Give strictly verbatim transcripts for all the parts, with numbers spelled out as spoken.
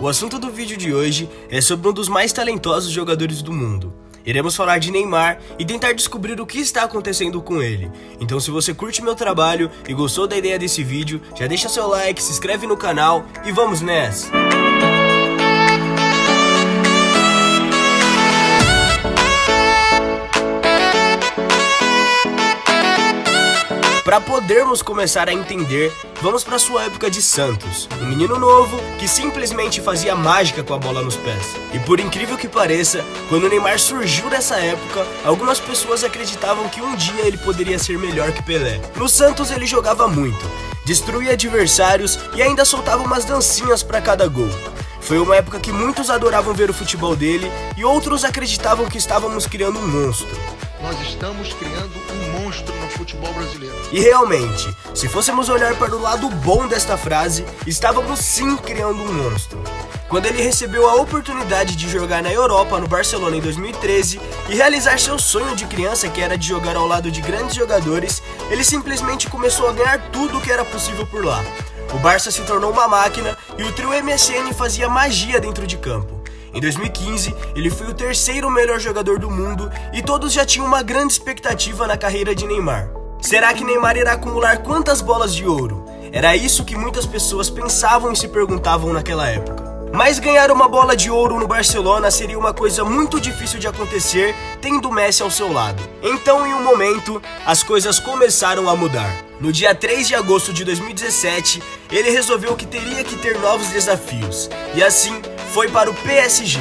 O assunto do vídeo de hoje é sobre um dos mais talentosos jogadores do mundo. Iremos falar de Neymar e tentar descobrir o que está acontecendo com ele. Então se você curte meu trabalho e gostou da ideia desse vídeo, já deixa seu like, se inscreve no canal e vamos nessa! Para podermos começar a entender, vamos para sua época de Santos, um menino novo que simplesmente fazia mágica com a bola nos pés. E por incrível que pareça, quando o Neymar surgiu nessa época, algumas pessoas acreditavam que um dia ele poderia ser melhor que Pelé. No Santos ele jogava muito, destruía adversários e ainda soltava umas dancinhas para cada gol. Foi uma época que muitos adoravam ver o futebol dele e outros acreditavam que estávamos criando um monstro. Nós estamos criando um monstro no futebol brasileiro. E realmente, se fôssemos olhar para o lado bom desta frase, estávamos sim criando um monstro. Quando ele recebeu a oportunidade de jogar na Europa, no Barcelona em dois mil e treze, e realizar seu sonho de criança, que era de jogar ao lado de grandes jogadores, ele simplesmente começou a ganhar tudo o que era possível por lá. O Barça se tornou uma máquina e o trio M S N fazia magia dentro de campo. Em dois mil e quinze, ele foi o terceiro melhor jogador do mundo e todos já tinham uma grande expectativa na carreira de Neymar. Será que Neymar irá acumular quantas bolas de ouro? Era isso que muitas pessoas pensavam e se perguntavam naquela época. Mas ganhar uma bola de ouro no Barcelona seria uma coisa muito difícil de acontecer tendo Messi ao seu lado. Então, em um momento, as coisas começaram a mudar. No dia três de agosto de dois mil e dezessete, ele resolveu que teria que ter novos desafios. E assim, foi para o P S G.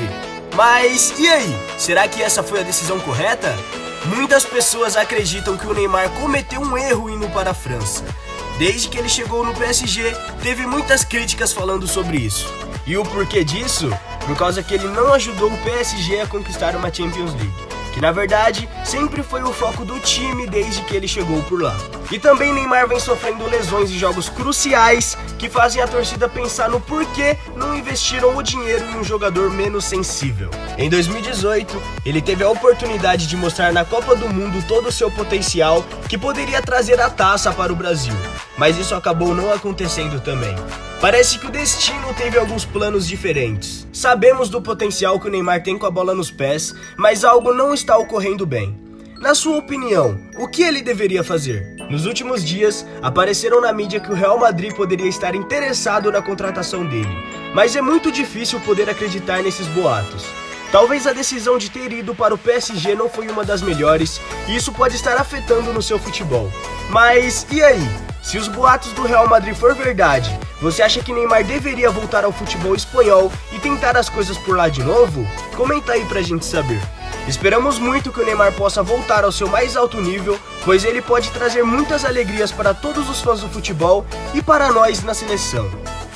Mas e aí? Será que essa foi a decisão correta? Muitas pessoas acreditam que o Neymar cometeu um erro indo para a França. Desde que ele chegou no P S G, teve muitas críticas falando sobre isso. E o porquê disso? Por causa que ele não ajudou o P S G a conquistar uma Champions League, que na verdade sempre foi o foco do time desde que ele chegou por lá. E também Neymar vem sofrendo lesões em jogos cruciais que fazem a torcida pensar no porquê não investiram o dinheiro em um jogador menos sensível. Em dois mil e dezoito, ele teve a oportunidade de mostrar na Copa do Mundo todo o seu potencial que poderia trazer a taça para o Brasil, mas isso acabou não acontecendo também. Parece que o destino teve alguns planos diferentes. Sabemos do potencial que o Neymar tem com a bola nos pés, mas algo não está ocorrendo bem. Na sua opinião, o que ele deveria fazer? Nos últimos dias, apareceram na mídia que o Real Madrid poderia estar interessado na contratação dele, mas é muito difícil poder acreditar nesses boatos. Talvez a decisão de ter ido para o P S G não foi uma das melhores, e isso pode estar afetando no seu futebol. Mas e aí? Se os boatos do Real Madrid for verdade, você acha que Neymar deveria voltar ao futebol espanhol e tentar as coisas por lá de novo? Comenta aí pra gente saber. Esperamos muito que o Neymar possa voltar ao seu mais alto nível, pois ele pode trazer muitas alegrias para todos os fãs do futebol e para nós na seleção.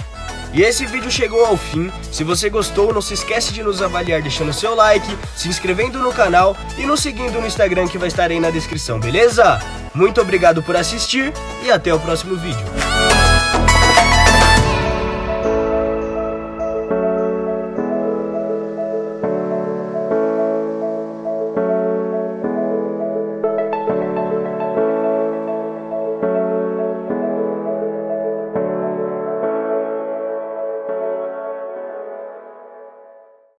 E esse vídeo chegou ao fim. Se você gostou, não se esquece de nos avaliar deixando seu like, se inscrevendo no canal e nos seguindo no Instagram que vai estar aí na descrição, beleza? Muito obrigado por assistir e até o próximo vídeo.